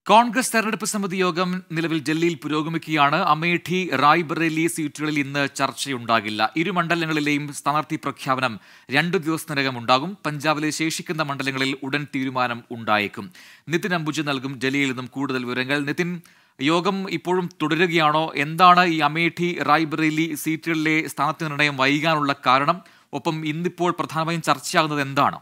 കോൺഗ്രസ് തെരഞ്ഞെടുപ്പ് സമിതി യോഗം നിലവിൽ ഡൽഹിയിൽ പുരോഗമിക്കുകയാണ്. അമേഠി റായ്ബറേലി സീറ്റുകളിൽ ഇന്ന് ചർച്ചയുണ്ടാകില്ല. ഇരു മണ്ഡലങ്ങളിലെയും സ്ഥാനാർത്ഥി പ്രഖ്യാപനം 2 ദിവസത്തിനകം ഉണ്ടാകും. പഞ്ചാബിലെ ശേഷിക്കുന്ന മണ്ഡലങ്ങളിൽ ഉടൻ തീരുമാനം ഉണ്ടായേക്കും. നിതിൻ അംബുജ നൽകും ഡൽഹിയിൽ നിന്നും കൂടുതൽ വിവരങ്ങൾ. നിതിൻ, യോഗം ഇപ്പോഴും തുടരുകയാണോ? എന്താണ് ഈ അമേഠി റായ്ബറേലി സീറ്റുകളിലെ സ്ഥാനാർത്ഥി നിർണയം വൈകാനുള്ള കാരണം? ഒപ്പം ഇന്നിപ്പോൾ പ്രധാനമായും ചർച്ചയാകുന്നത് എന്താണ്?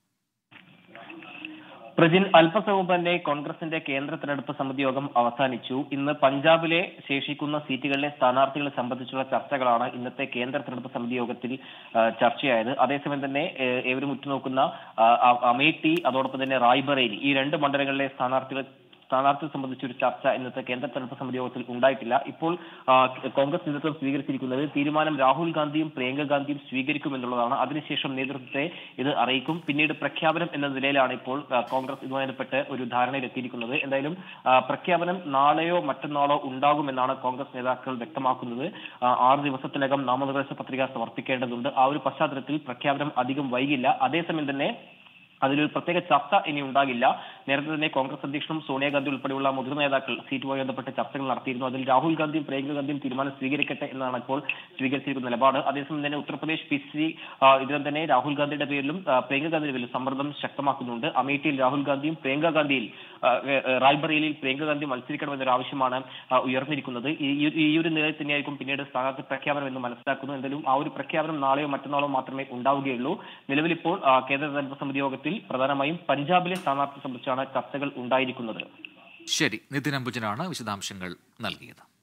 പ്രജിൻ, അല്പസമയം മുമ്പ് തന്നെ കോൺഗ്രസിന്റെ കേന്ദ്ര തെരഞ്ഞെടുപ്പ് സമിതി യോഗം അവസാനിച്ചു. ഇന്ന് പഞ്ചാബിലെ ശേഷിക്കുന്ന സീറ്റുകളിലെ സ്ഥാനാർത്ഥികളെ സംബന്ധിച്ചുള്ള ചർച്ചകളാണ് ഇന്നത്തെ കേന്ദ്ര തെരഞ്ഞെടുപ്പ് സമിതി യോഗത്തിൽ ചർച്ചയായത്. അതേസമയം തന്നെ ഏവരും ഉറ്റുനോക്കുന്ന അമേഠി, അതോടൊപ്പം തന്നെ റായ്ബറേലി, ഈ 2 മണ്ഡലങ്ങളിലെ സ്ഥാനാർത്ഥികളെ സംബന്ധിച്ചൊരു ചർച്ച ഇന്നത്തെ കേന്ദ്ര തെരഞ്ഞെടുപ്പ് സമിതി യോഗത്തിൽ ഉണ്ടായിട്ടില്ല. ഇപ്പോൾ കോൺഗ്രസ് നേതൃത്വം സ്വീകരിച്ചിരിക്കുന്നത് തീരുമാനം രാഹുൽ ഗാന്ധിയും പ്രിയങ്ക ഗാന്ധിയും സ്വീകരിക്കുമെന്നുള്ളതാണ്. അതിനുശേഷം നേതൃത്വത്തെ ഇത് അറിയിക്കും. പിന്നീട് പ്രഖ്യാപനം എന്ന നിലയിലാണ് ഇപ്പോൾ കോൺഗ്രസ് ഇതുമായി ബന്ധപ്പെട്ട് ഒരു ധാരണയിലെത്തിയിരിക്കുന്നത്. എന്തായാലും പ്രഖ്യാപനം നാളെയോ മറ്റന്നാളോ ഉണ്ടാകുമെന്നാണ് കോൺഗ്രസ് നേതാക്കൾ വ്യക്തമാക്കുന്നത്. 6 ദിവസത്തിനകം നാമനിർദ്ദേശ പത്രിക സമർപ്പിക്കേണ്ടതുണ്ട്. ആ ഒരു പശ്ചാത്തലത്തിൽ പ്രഖ്യാപനം അധികം വൈകില്ല. അതേസമയം തന്നെ അതിലൊരു പ്രത്യേക ചർച്ച ഇനി ഉണ്ടാകില്ല. നേരത്തെ തന്നെ കോൺഗ്രസ് അധ്യക്ഷനും സോണിയാഗാന്ധി ഉൾപ്പെടെയുള്ള മുതിർന്ന നേതാക്കൾ സീറ്റുമായി ബന്ധപ്പെട്ട് ചർച്ചകൾ നടത്തിയിരുന്നു. അതിൽ രാഹുൽ ഗാന്ധിയും പ്രിയങ്ക ഗാന്ധിയും തീരുമാനം സ്വീകരിക്കട്ടെ എന്നാണ് ഇപ്പോൾ സ്വീകരിച്ചിരിക്കുന്ന നിലപാട്. അതേസമയം തന്നെ ഉത്തർപ്രദേശ് പിസിസി ഇതിലും തന്നെ രാഹുൽ ഗാന്ധിയുടെ പേരിലും പ്രിയങ്ക ഗാന്ധിയുടെ പേരിലും സമ്മർദ്ദം ശക്തമാക്കുന്നുണ്ട്. അമേഠിയിൽ രാഹുൽ ഗാന്ധിയും പ്രിയങ്ക ഗാന്ധിയിൽ റായ്ബറേലിയിൽ പ്രിയങ്ക ഗാന്ധി മത്സരിക്കണമെന്നൊരു ആവശ്യമാണ് ഉയർന്നിരിക്കുന്നത്. ഈ ഒരു നിലയിൽ തന്നെയായിരിക്കും പിന്നീട് സ്ഥാനാർത്ഥി പ്രഖ്യാപനം എന്ന് മനസ്സിലാക്കുന്നു. എന്തായാലും ആ ഒരു പ്രഖ്യാപനം നാളെയോ മറ്റന്നാളോ മാത്രമേ ഉണ്ടാവുകയുള്ളൂ. നിലവിൽ ഇപ്പോൾ കേന്ദ്ര തെരഞ്ഞെടുപ്പ് സമിതി യോഗത്തിൽ പ്രധാനമായും പഞ്ചാബിലെ സ്ഥാനാർത്ഥി സംബന്ധിച്ചാണ് ചർച്ചകൾ ഉണ്ടായിരിക്കുന്നത്. ശരി, നിതിൻ അംബുജനാണ് വിശദാംശങ്ങൾ നൽകിയത്.